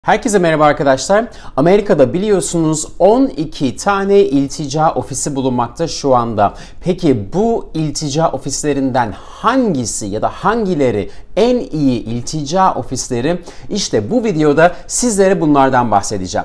Herkese merhaba arkadaşlar. Amerika'da biliyorsunuz 12 tane iltica ofisi bulunmakta şu anda. Peki bu iltica ofislerinden hangisi ya da hangileri en iyi iltica ofisleri? İşte bu videoda sizlere bunlardan bahsedeceğim.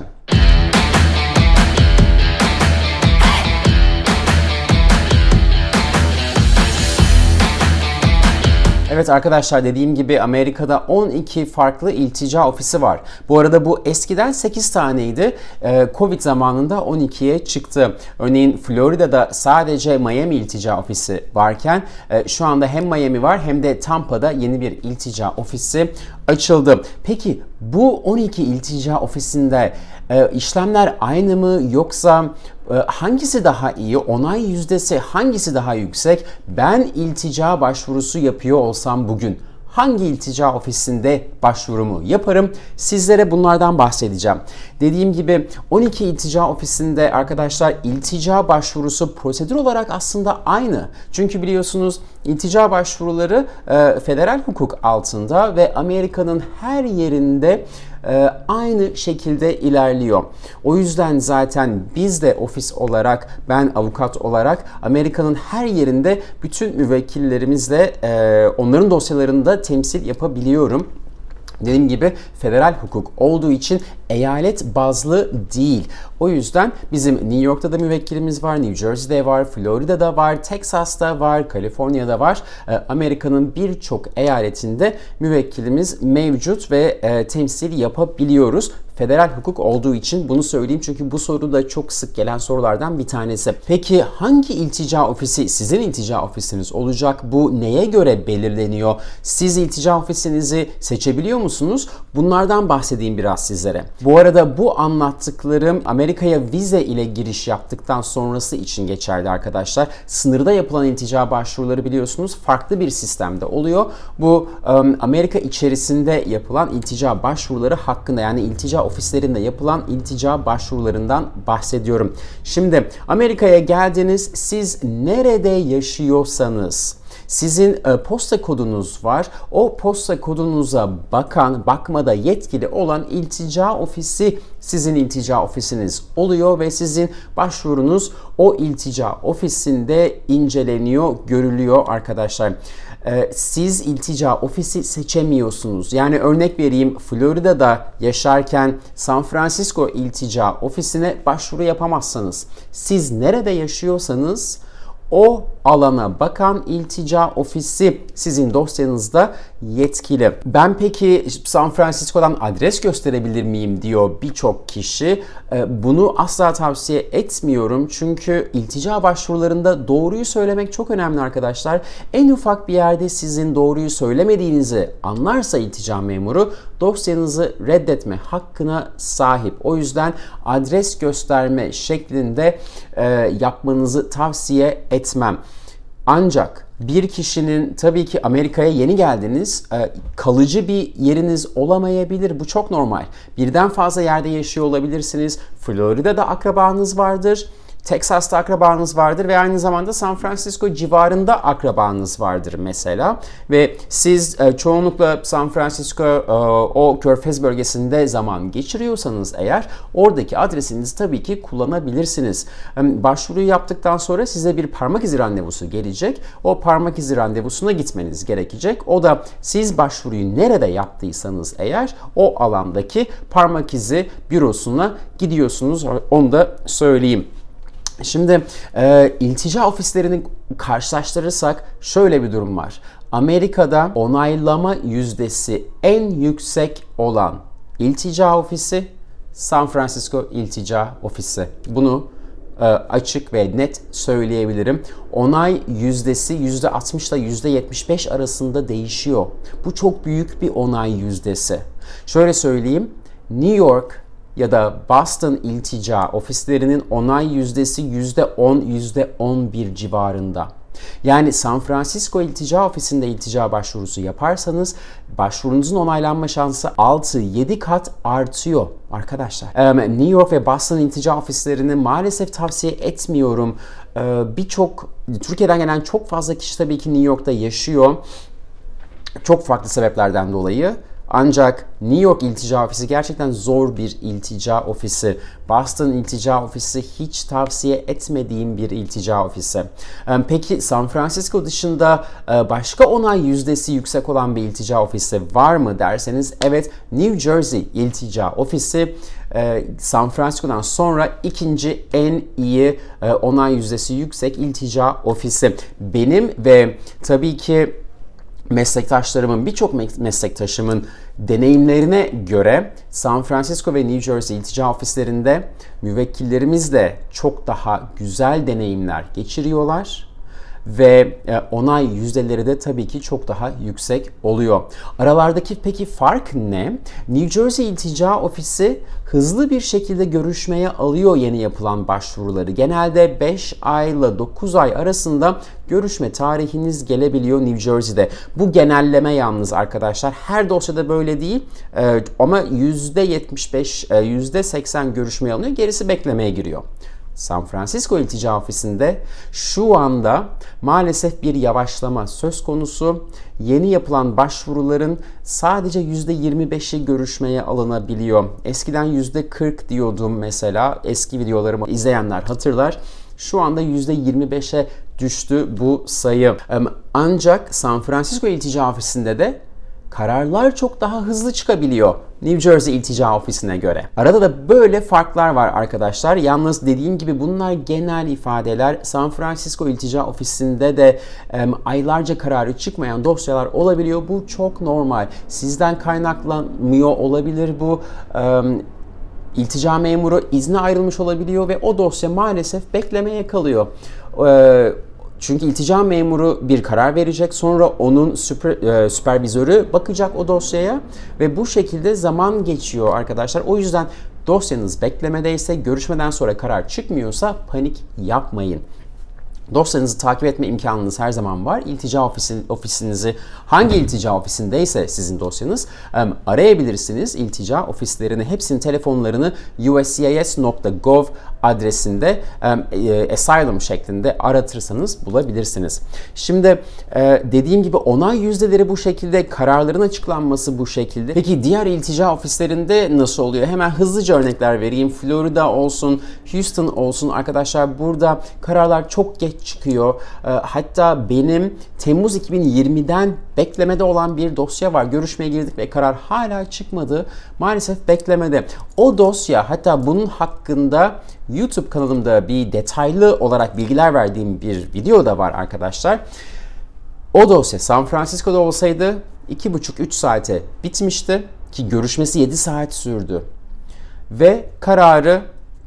Evet arkadaşlar, dediğim gibi Amerika'da 12 farklı iltica ofisi var. Bu arada bu eskiden 8 taneydi. Covid zamanında 12'ye çıktı. Örneğin Florida'da sadece Miami iltica ofisi varken şu anda hem Miami var hem de Tampa'da yeni bir iltica ofisi açıldı. Peki bu 12 iltica ofisinde işlemler aynı mı, yoksa hangisi daha iyi? Onay yüzdesi hangisi daha yüksek? Ben iltica başvurusu yapıyor olsam bugün hangi iltica ofisinde başvurumu yaparım? Sizlere bunlardan bahsedeceğim. Dediğim gibi 12 iltica ofisinde arkadaşlar iltica başvurusu prosedür olarak aslında aynı. Çünkü biliyorsunuz iltica başvuruları federal hukuk altında ve Amerika'nın her yerinde aynı şekilde ilerliyor. O yüzden zaten biz de ofis olarak, ben avukat olarak Amerika'nın her yerinde bütün müvekkillerimizle onların dosyalarında temsil yapabiliyorum. Dediğim gibi federal hukuk olduğu için eyalet bazlı değil. O yüzden bizim New York'ta da müvekkilimiz var, New Jersey'de var, Florida'da var, Texas'ta var, Kaliforniya'da var. Amerika'nın birçok eyaletinde müvekkilimiz mevcut ve temsil yapabiliyoruz. Federal hukuk olduğu için bunu söyleyeyim, çünkü bu soru da çok sık gelen sorulardan bir tanesi. Peki hangi iltica ofisi sizin iltica ofisiniz olacak? Bu neye göre belirleniyor? Siz iltica ofisinizi seçebiliyor musunuz? Bunlardan bahsedeyim biraz sizlere. Bu arada bu anlattıklarım Amerika'ya vize ile giriş yaptıktan sonrası için geçerli arkadaşlar. Sınırda yapılan iltica başvuruları biliyorsunuz farklı bir sistemde oluyor. Bu Amerika içerisinde yapılan iltica başvuruları hakkında, yani iltica ofislerinde yapılan iltica başvurularından bahsediyorum. Şimdi Amerika'ya geldiniz, siz nerede yaşıyorsanız sizin posta kodunuz var. O posta kodunuza bakmada yetkili olan iltica ofisi sizin iltica ofisiniz oluyor ve sizin başvurunuz o iltica ofisinde inceleniyor, görülüyor arkadaşlar. Siz iltica ofisi seçemiyorsunuz. Yani örnek vereyim, Florida'da yaşarken San Francisco iltica ofisine başvuru yapamazsanız, siz nerede yaşıyorsanız o alana bakan iltica ofisi sizin dosyanızda yetkili. Ben peki San Francisco'dan adres gösterebilir miyim diyor birçok kişi. Bunu asla tavsiye etmiyorum. Çünkü iltica başvurularında doğruyu söylemek çok önemli arkadaşlar. En ufak bir yerde sizin doğruyu söylemediğinizi anlarsa iltica memuru dosyanızı reddetme hakkına sahip. O yüzden adres gösterme şeklinde yapmanızı tavsiye etmem. Ancak bir kişinin, tabii ki Amerika'ya yeni geldiniz, kalıcı bir yeriniz olamayabilir. Bu çok normal. Birden fazla yerde yaşıyor olabilirsiniz. Florida'da akrabanız vardır. Texas'ta akrabanız vardır ve aynı zamanda San Francisco civarında akrabanız vardır mesela. Ve siz çoğunlukla San Francisco o Körfez bölgesinde zaman geçiriyorsanız eğer, oradaki adresinizi tabii ki kullanabilirsiniz. Başvuruyu yaptıktan sonra size bir parmak izi randevusu gelecek. O parmak izi randevusuna gitmeniz gerekecek. O da siz başvuruyu nerede yaptıysanız eğer o alandaki parmak izi bürosuna gidiyorsunuz. Onu da söyleyeyim. Şimdi iltica ofislerini karşılaştırırsak şöyle bir durum var. Amerika'da onaylama yüzdesi en yüksek olan iltica ofisi San Francisco iltica ofisi. Bunu açık ve net söyleyebilirim. Onay yüzdesi %60 ile %75 arasında değişiyor. Bu çok büyük bir onay yüzdesi. Şöyle söyleyeyim, New York ya da Boston iltica ofislerinin onay yüzdesi %10, %11 civarında. Yani San Francisco iltica ofisinde iltica başvurusu yaparsanız başvurunuzun onaylanma şansı 6-7 kat artıyor arkadaşlar. New York ve Boston iltica ofislerini maalesef tavsiye etmiyorum. Türkiye'den gelen çok fazla kişi tabii ki New York'ta yaşıyor. Çok farklı sebeplerden dolayı. Ancak New York iltica ofisi gerçekten zor bir iltica ofisi. Boston iltica ofisi hiç tavsiye etmediğim bir iltica ofisi. Peki San Francisco dışında başka onay yüzdesi yüksek olan bir iltica ofisi var mı derseniz, evet, New Jersey iltica ofisi San Francisco'dan sonra ikinci en iyi onay yüzdesi yüksek iltica ofisi. Benim ve tabii ki meslektaşlarımın, birçok meslektaşımın deneyimlerine göre San Francisco ve New Jersey iltica ofislerinde müvekkillerimiz de çok daha güzel deneyimler geçiriyorlar ve onay yüzdeleri de tabii ki çok daha yüksek oluyor. Aralardaki peki fark ne? New Jersey iltica ofisi hızlı bir şekilde görüşmeye alıyor yeni yapılan başvuruları. Genelde 5 ayla 9 ay arasında görüşme tarihiniz gelebiliyor New Jersey'de. Bu genelleme yalnız arkadaşlar. Her dosyada böyle değil ama %75, %80 görüşmeye alınıyor. Gerisi beklemeye giriyor. San Francisco iltica ofisinde şu anda maalesef bir yavaşlama söz konusu. Yeni yapılan başvuruların sadece %25'i görüşmeye alınabiliyor. Eskiden %40 diyordum mesela. Eski videolarımı izleyenler hatırlar. Şu anda %25'e düştü bu sayı. Ancak San Francisco iltica ofisinde de kararlar çok daha hızlı çıkabiliyor New Jersey iltica ofisine göre. Arada da böyle farklar var arkadaşlar. Yalnız dediğim gibi bunlar genel ifadeler. San Francisco iltica ofisinde de aylarca kararı çıkmayan dosyalar olabiliyor. Bu çok normal. Sizden kaynaklanmıyor olabilir bu. İltica memuru izne ayrılmış olabiliyor ve o dosya maalesef beklemeye kalıyor. Çünkü iltica memuru bir karar verecek, sonra onun süpervizörü bakacak o dosyaya ve bu şekilde zaman geçiyor arkadaşlar. O yüzden dosyanız beklemedeyse, görüşmeden sonra karar çıkmıyorsa panik yapmayın. Dosyanızı takip etme imkanınız her zaman var. İltica ofisinizi, hangi iltica ofisindeyse sizin dosyanız, arayabilirsiniz. İltica ofislerini, hepsinin telefonlarını uscis.gov adresinde asylum şeklinde aratırsanız bulabilirsiniz. Şimdi dediğim gibi onay yüzdeleri bu şekilde, kararların açıklanması bu şekilde. Peki diğer iltica ofislerinde nasıl oluyor? Hemen hızlıca örnekler vereyim. Florida olsun, Houston olsun arkadaşlar, burada kararlar çok geç çıkıyor. Hatta benim Temmuz 2020'den beklemede olan bir dosya var. Görüşmeye girdik ve karar hala çıkmadı. Maalesef beklemede. O dosya, hatta bunun hakkında YouTube kanalımda bir detaylı olarak bilgiler verdiğim bir video da var arkadaşlar. O dosya San Francisco'da olsaydı 2,5-3 saate bitmişti ki görüşmesi 7 saat sürdü. Ve kararı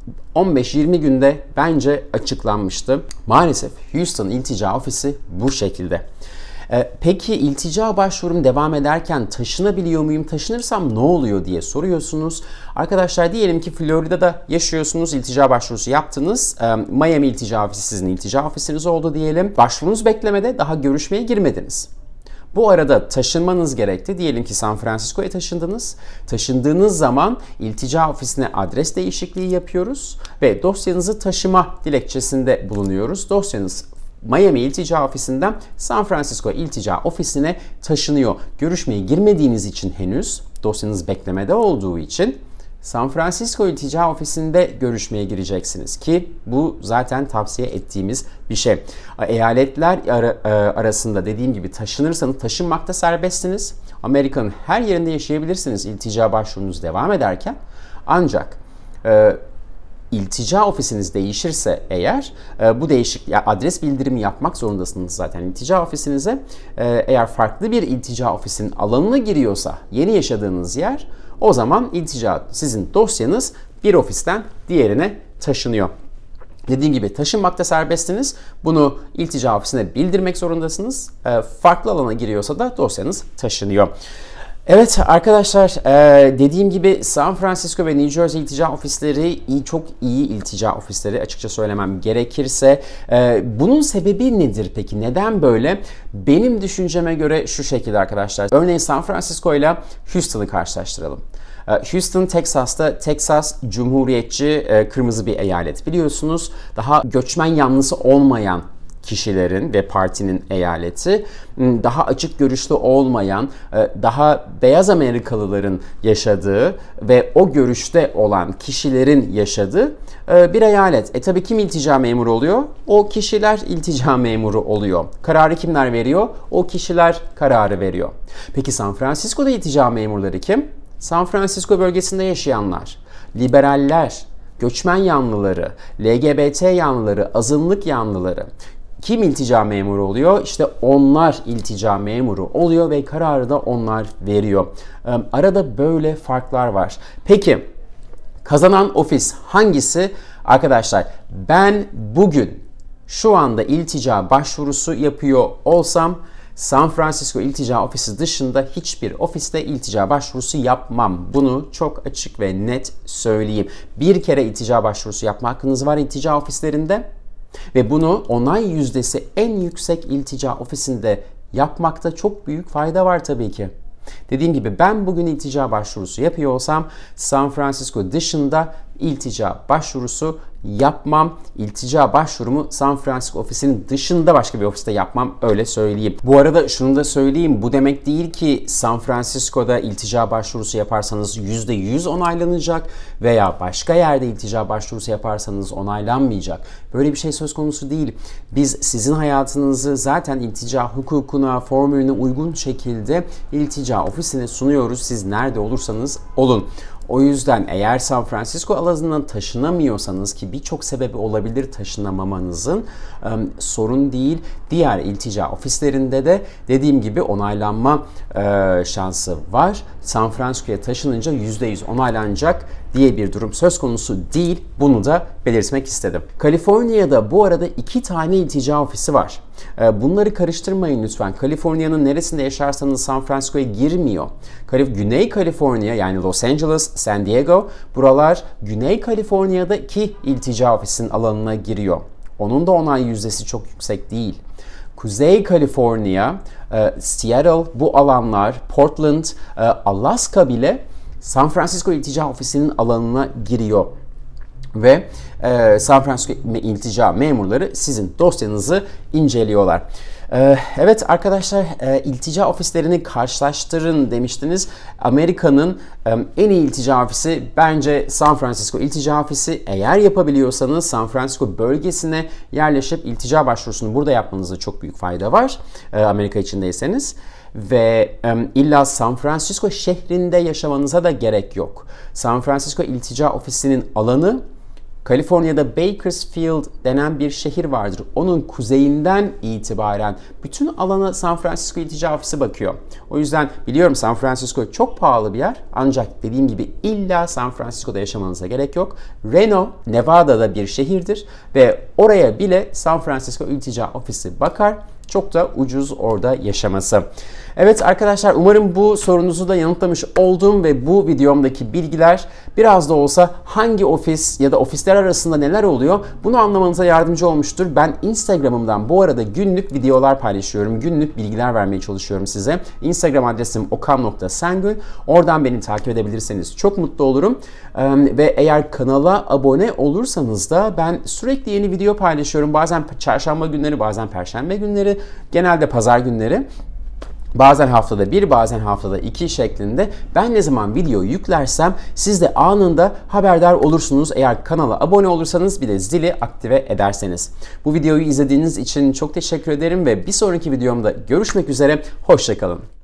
15-20 günde bence açıklanmıştı. Maalesef Houston iltica ofisi bu şekilde. Peki iltica başvurum devam ederken taşınabiliyor muyum? Taşınırsam ne oluyor diye soruyorsunuz. Arkadaşlar diyelim ki Florida'da yaşıyorsunuz, iltica başvurusu yaptınız. Miami iltica ofisi sizin iltica ofisiniz oldu diyelim. Başvurunuz beklemede, daha görüşmeye girmediniz. Bu arada taşınmanız gerekti. Diyelim ki San Francisco'ya taşındınız. Taşındığınız zaman iltica ofisine adres değişikliği yapıyoruz ve dosyanızı taşıma dilekçesinde bulunuyoruz. Dosyanız Miami iltica ofisinden San Francisco iltica ofisine taşınıyor. Görüşmeye girmediğiniz için henüz, dosyanız beklemede olduğu için San Francisco iltica ofisinde görüşmeye gireceksiniz ki bu zaten tavsiye ettiğimiz bir şey. Eyaletler arasında dediğim gibi taşınırsanız taşınmakta serbestsiniz. Amerika'nın her yerinde yaşayabilirsiniz iltica başvurunuz devam ederken. Ancak iltica ofisiniz değişirse eğer bu değişiklik, adres bildirimi yapmak zorundasınız zaten iltica ofisinize. Eğer farklı bir iltica ofisinin alanına giriyorsa yeni yaşadığınız yer, o zaman iltica, sizin dosyanız bir ofisten diğerine taşınıyor. Dediğim gibi taşınmakta serbestsiniz. Bunu iltica ofisine bildirmek zorundasınız. Farklı alana giriyorsa da dosyanız taşınıyor. Evet arkadaşlar, dediğim gibi San Francisco ve New Jersey iltica ofisleri çok iyi iltica ofisleri, açıkça söylemem gerekirse. Bunun sebebi nedir peki? Neden böyle? Benim düşünceme göre şu şekilde arkadaşlar. Örneğin San Francisco ile Houston'ı karşılaştıralım. Houston, Texas'ta. Texas Cumhuriyetçi, kırmızı bir eyalet biliyorsunuz. Daha göçmen yanlısı olmayan kişilerin ve partinin eyaleti, daha açık görüşlü olmayan, daha beyaz Amerikalıların yaşadığı ve o görüşte olan kişilerin yaşadığı bir eyalet. Tabii kim iltica memuru oluyor? O kişiler iltica memuru oluyor. Kararı kimler veriyor? O kişiler kararı veriyor. Peki San Francisco'da iltica memurları kim? San Francisco bölgesinde yaşayanlar, liberaller, göçmen yanlıları, LGBT yanlıları, azınlık yanlıları. Kim iltica memuru oluyor? İşte onlar iltica memuru oluyor ve kararı da onlar veriyor. Arada böyle farklar var. Peki kazanan ofis hangisi? Arkadaşlar ben bugün şu anda iltica başvurusu yapıyor olsam San Francisco İltica Ofisi dışında hiçbir ofiste iltica başvurusu yapmam. Bunu çok açık ve net söyleyeyim. Bir kere iltica başvurusu yapma hakkınız var iltica ofislerinde ve bunu onay yüzdesi en yüksek iltica ofisinde yapmakta çok büyük fayda var tabii ki. Dediğim gibi ben bugün iltica başvurusu yapıyor olsam San Francisco dışında iltica başvurusu yapmam. İltica başvurumu San Francisco ofisinin dışında başka bir ofiste yapmam, öyle söyleyeyim. Bu arada şunu da söyleyeyim, bu demek değil ki San Francisco'da iltica başvurusu yaparsanız %100 onaylanacak veya başka yerde iltica başvurusu yaparsanız onaylanmayacak. Böyle bir şey söz konusu değil. Biz sizin hayatınızı zaten iltica hukukuna, formülüne uygun şekilde iltica ofisine sunuyoruz. Siz nerede olursanız olun. O yüzden eğer San Francisco alanından taşınamıyorsanız, ki birçok sebebi olabilir taşınamamanızın, sorun değil. Diğer iltica ofislerinde de dediğim gibi onaylanma şansı var. San Francisco'ya taşınınca %100 onaylanacak diye bir durum söz konusu değil. Bunu da belirtmek istedim. Kaliforniya'da bu arada 2 tane iltica ofisi var. Bunları karıştırmayın lütfen. Kaliforniya'nın neresinde yaşarsanız San Francisco'ya girmiyor. Güney Kaliforniya yani Los Angeles, San Diego, buralar Güney Kaliforniya'daki iltica ofisinin alanına giriyor. Onun da onay yüzdesi çok yüksek değil. Kuzey Kaliforniya, Seattle, bu alanlar, Portland, Alaska bile San Francisco iltica ofisinin alanına giriyor. Ve San Francisco iltica memurları sizin dosyanızı inceliyorlar. Evet arkadaşlar, iltica ofislerini karşılaştırın demiştiniz. Amerika'nın en iyi iltica ofisi bence San Francisco iltica ofisi. Eğer yapabiliyorsanız San Francisco bölgesine yerleşip iltica başvurusunu burada yapmanızda çok büyük fayda var. Amerika içindeyseniz. Ve illa San Francisco şehrinde yaşamanıza da gerek yok. San Francisco iltica ofisinin alanı, Kaliforniya'da Bakersfield denen bir şehir vardır. Onun kuzeyinden itibaren bütün alana San Francisco iltica ofisi bakıyor. O yüzden biliyorum San Francisco çok pahalı bir yer. Ancak dediğim gibi illa San Francisco'da yaşamanıza gerek yok. Reno, Nevada'da bir şehirdir ve oraya bile San Francisco iltica ofisi bakar. Çok da ucuz orada yaşaması. Evet arkadaşlar, umarım bu sorunuzu da yanıtlamış oldum ve bu videomdaki bilgiler biraz da olsa hangi ofis ya da ofisler arasında neler oluyor bunu anlamanıza yardımcı olmuştur. Ben Instagram'ımdan bu arada günlük videolar paylaşıyorum. Günlük bilgiler vermeye çalışıyorum size. Instagram adresim okan.sengül. Oradan beni takip edebilirseniz çok mutlu olurum. Ve eğer kanala abone olursanız da ben sürekli yeni video paylaşıyorum. Bazen çarşamba günleri, bazen perşembe günleri, genelde pazar günleri. Bazen haftada 1, bazen haftada 2 şeklinde ben ne zaman video yüklersem siz de anında haberdar olursunuz eğer kanala abone olursanız, bir de zili aktive ederseniz. Bu videoyu izlediğiniz için çok teşekkür ederim ve bir sonraki videomda görüşmek üzere, hoşça kalın.